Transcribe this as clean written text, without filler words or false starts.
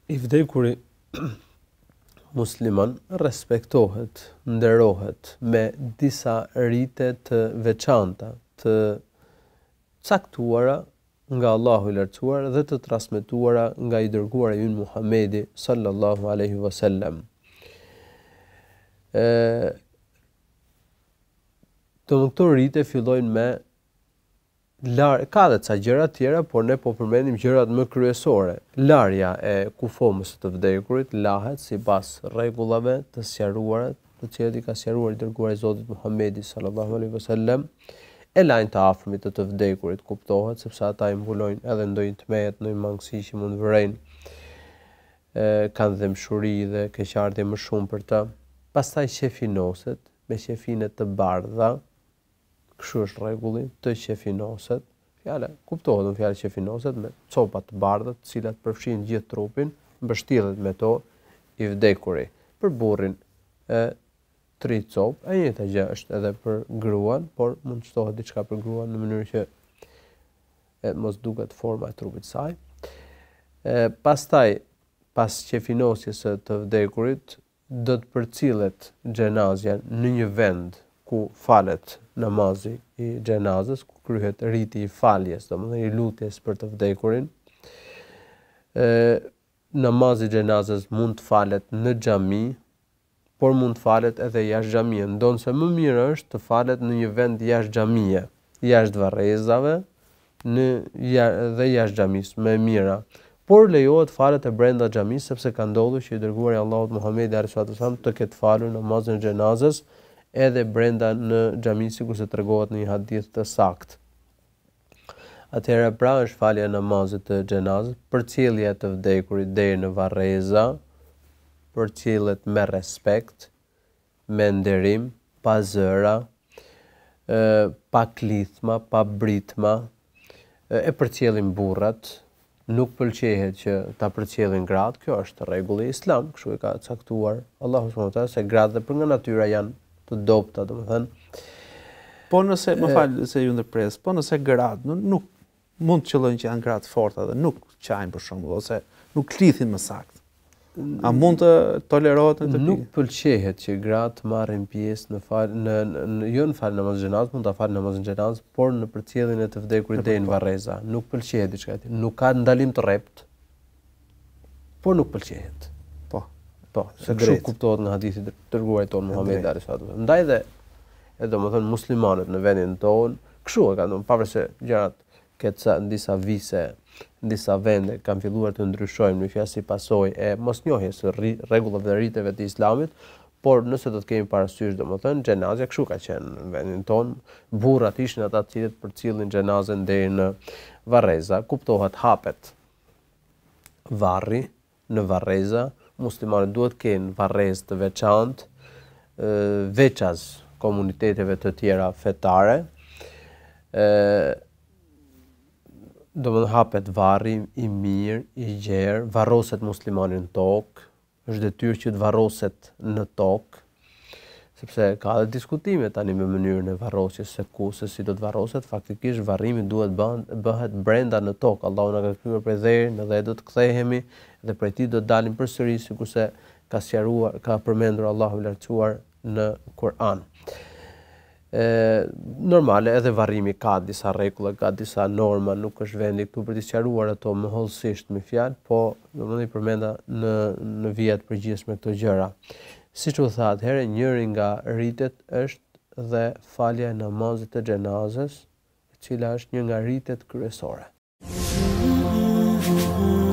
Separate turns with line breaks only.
I vdekuri musliman respektohet, nderohet me disa rite të veçanta, të caktuara nga Allahu i lartësuar dhe të transmetuara nga i dërguari ynë Muhamedi sallallahu alaihi wasallam. Këto rite fillojnë me ka dhe ca gjëra tjera, por ne po përmendim gjërat më kryesore. Larja e kufomës së të vdekurit lahet sipas rregullave të sqaruara, të cilat i ka sqaruar i dërguari i Zotit Muhamedi sallallahu alaihi wasallam. E lajnë të afërmit të vdekurit kuptohet, sepse ata i mbulojnë edhe ndonjë tmehet, ndonjë mangësi që mund vërejnë, kanë dëmshuri dhe keqardhje më shumë për të. Pastaj qefinoset me qefine të bardha, kështu është rregulli, të qefinoset. Fjala kuptohet në fjalë qefinoset me copa të bardha, të cilat përfshin gjithë trupin, mbështillet me to i vdekuri. Për burrin 3 copë, e njëjta gjë është edhe për gruan, por mund të shtohet diçka për gruan në mënyrë që mos duket forma e trupit të saj. Pastaj, pas qefinosjes së të vdekurit, do të përcillet xhenazja në një vend ku falet namazi i xhenazës, ku kryhet riti i faljes, domethënë i lutjes për të vdekurin. Namazi i xhenazës mund të falet në xhami, por mund të falet edhe jashtë xhamie. Ndonse më mirë është të falet në një vend jashtë xhamie, jashtë varrezave, dhe jashtë xhamisë, më e mira. Por lejohet falet e brenda xhamisë, sepse ka ndodhur që i dërguari i Allahut Muhamedi sallallahu alaihi wasallam të ketë falur namazin e xhenazës edhe brenda në xhami, sikurse tregohet në një hadith të saktë. Atëherë pra është falja e namazit të xhenazës, përcjellja e të vdekurit deri në varreza, përcjellet me respekt, me nderim, pa zëra, pa klithma, pa britma, e përcjellin burrat, nuk pëlqehet që ta përcjellin gratë, kjo është rregulli i Islam, kështu e ka caktuar Allahu subhanahu wa taala, se gratë për nga natyra janë të dobta, domethënë.
Po nëse, më fal se ju ndërpres, po nëse gratë nuk mund të qellojnë që janë gratë forta dhe nuk qajnë për shembull, ose nuk klithin më saktë. A mund të tolerohet në të tillë?
Nuk pëlqehet që gratë marrin pjesë jo në faljen e namazit xhenazës, mund ta falin namazin xhenazës, por në përcjelljen e të vdekurit deri në varreza. Nuk pëlqehet diçka e tillë. Nuk ka ndalim të rrept, por nuk pëlqehet.
Po,
se kështu kuptohet nga hadithi i dërguarit ton Muhamedi sallallahu alaihi wasallam. Ndaj dhe domethënë muslimanët në vendin tonë, kështu e kanë, pavarësisht se gjërat këtë në disa vise, në disa vende kanë filluar të ndryshojnë në fjalë si pasojë e mosnjohjes së rregullave dhe riteve të Islamit, por nëse do të kemi parasysh domethënë xhenazja kështu ka qenë në vendin ton, burrat ishin ata të cilët përcjellin xhenazën deri në varreza, kuptohet hapet varri në varreza, muslimanët duhet të kenë varrezë të veçantë, veças komuniteteve të tjera fetare. Do më hapet varri i mirë, i gjerë, varroset muslimanin në tokë, është detyrë që të varroset në tokë, sepse ka dhe diskutime tani me mënyrën e varrosjes se si do të varroset, faktikisht varrimi duhet bëhet brenda në tokë. Allahu na ka krijuar prej dherin, edhe do të kthehemi dhe prej tij do të dalim përsëri, sikurse ka përmendur Allahu i lartësuar në Kur'an. Normale edhe varrimi ka disa rregulla, ka disa norma, nuk është vendi këtu për të sqaruar ato më hollësisht me fjalë, po domethënë i përmenda në vija të përgjithshme këto gjëra. Siç u tha atëherë, njëri nga ritet është dhe falja e namazit të xhenazës, e cila është një nga ritet kryesore.